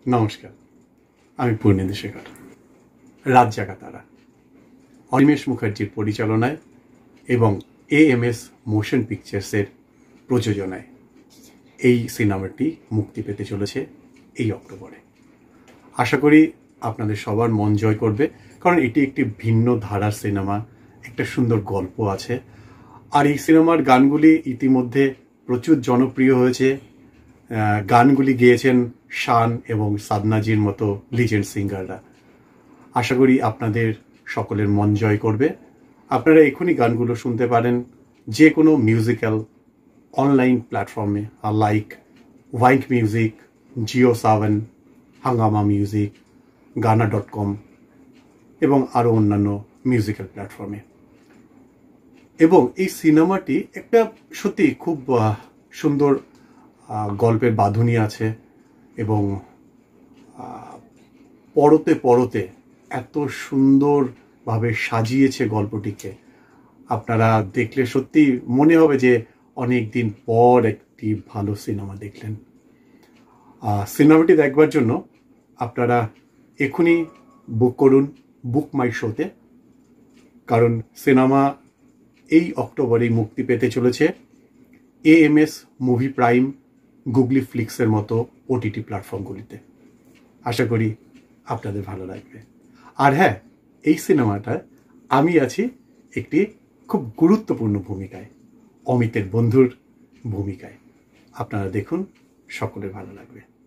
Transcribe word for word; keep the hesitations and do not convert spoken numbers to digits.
নমস্কার, আমি পূর্ণেন্দু শেখর। রাত জাগা তারা অনিমেষ মুখার্জির পরিচালনায় এবং এ এম এস মোশন পিকচার্সের প্রযোজনায় এই সিনেমাটি মুক্তি পেতে চলেছে এই অক্টোবরে। আশা করি আপনাদের সবার মন জয় করবে, কারণ এটি একটি ভিন্ন ধারার সিনেমা, একটা সুন্দর গল্প আছে। আর এই সিনেমার গানগুলি ইতিমধ্যে প্রচুর জনপ্রিয় হয়েছে। গানগুলি গেয়েছেন শান এবং সাদনাজির মতো লিজেন্ড সিঙ্গাররা। আশা করি আপনাদের সকলের মন জয় করবে। আপনারা এখনই গানগুলো শুনতে পারেন যে কোনো মিউজিক্যাল অনলাইন প্ল্যাটফর্মে, like Wynk music, Jio Saavn, Hungama music, গানা ডট কম এবং আরও অন্যান্য মিউজিক্যাল প্ল্যাটফর্মে। এবং এই সিনেমাটি একটা সত্যি খুব সুন্দর গল্পের বাঁধুনি আছে এবং পরতে পরতে এত সুন্দরভাবে সাজিয়েছে গল্পটিকে। আপনারা দেখলে সত্যি মনে হবে যে অনেক দিন পর একটি ভালো সিনেমা দেখলেন। সিনেমাটি দেখবার জন্য আপনারা এখনই বুক করুন বুক মাই শোতে, কারণ সিনেমা এই অক্টোবরেই মুক্তি পেতে চলেছে A M S movie prime, গুগলি ফ্লিক্সের মতো ওটিটি প্ল্যাটফর্মগুলিতে। আশা করি আপনাদের ভালো লাগবে। আর হ্যাঁ, এই সিনেমাটা আমি আছি একটি খুব গুরুত্বপূর্ণ ভূমিকায়, অমিতের বন্ধুর ভূমিকায়। আপনারা দেখুন, সকলের ভালো লাগবে।